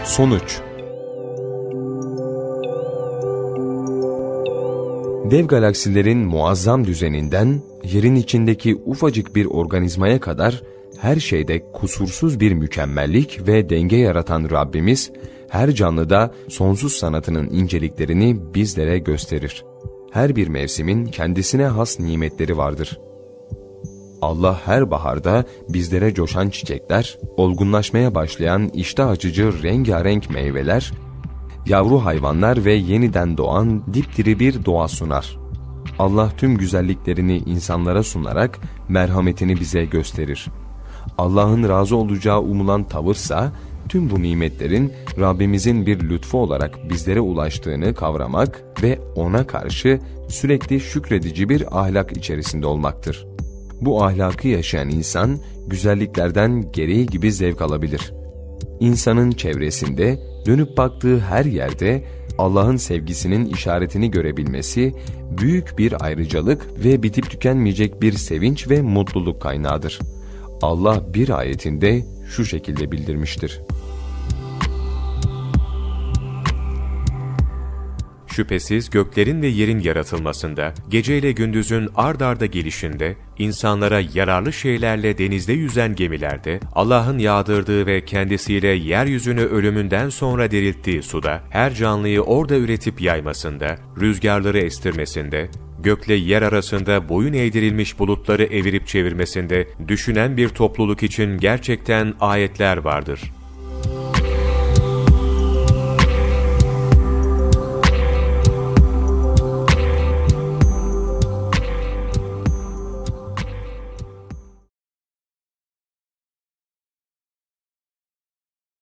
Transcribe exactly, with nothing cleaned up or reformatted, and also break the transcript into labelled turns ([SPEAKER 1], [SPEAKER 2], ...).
[SPEAKER 1] Sonuç. Dev galaksilerin muazzam düzeninden, yerin içindeki ufacık bir organizmaya kadar her şeyde kusursuz bir mükemmellik ve denge yaratan Rabbimiz, her canlıda sonsuz sanatının inceliklerini bizlere gösterir. Her bir mevsimin kendisine has nimetleri vardır. Allah her baharda bizlere coşan çiçekler, olgunlaşmaya başlayan iştah açıcı rengarenk meyveler, yavru hayvanlar ve yeniden doğan dipdiri bir doğa sunar. Allah tüm güzelliklerini insanlara sunarak merhametini bize gösterir. Allah'ın razı olacağı umulan tavırsa, tüm bu nimetlerin Rabbimizin bir lütfu olarak bizlere ulaştığını kavramak ve ona karşı sürekli şükredici bir ahlak içerisinde olmaktır. Bu ahlakı yaşayan insan, güzelliklerden gereği gibi zevk alabilir. İnsanın çevresinde, dönüp baktığı her yerde Allah'ın sevgisinin işaretini görebilmesi, büyük bir ayrıcalık ve bitip tükenmeyecek bir sevinç ve mutluluk kaynağıdır. Allah bir ayetinde şu şekilde bildirmiştir.
[SPEAKER 2] Şüphesiz göklerin ve yerin yaratılmasında, geceyle gündüzün ard arda gelişinde, insanlara yararlı şeylerle denizde yüzen gemilerde, Allah'ın yağdırdığı ve kendisiyle yeryüzünü ölümünden sonra dirilttiği suda, her canlıyı orada üretip yaymasında, rüzgarları estirmesinde, gökle yer arasında boyun eğdirilmiş bulutları evirip çevirmesinde, düşünen bir topluluk için gerçekten ayetler vardır.